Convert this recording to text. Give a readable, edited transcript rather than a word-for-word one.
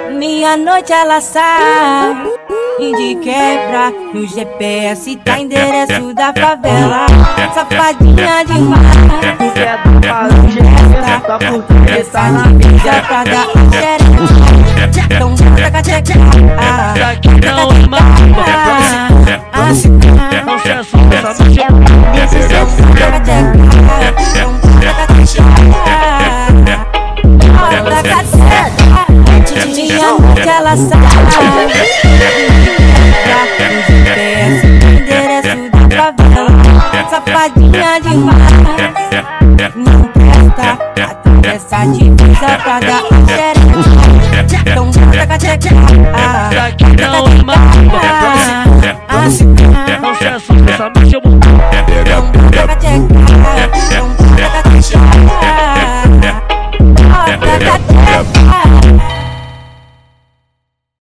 Minha noite ela sabe e de quebra no GPS tá endereço da favela. Safadinha demais, quer dar barulho, tá porque tá na já pra dar a xereca. Então bota cateca, aqui não é mapa, não se assusta, só me minha noite ela sabe endereço da favela. Safadinha demais, não presta, atravessa a divisa pra dar a xereca. Então bota cateca, aqui não é mapa.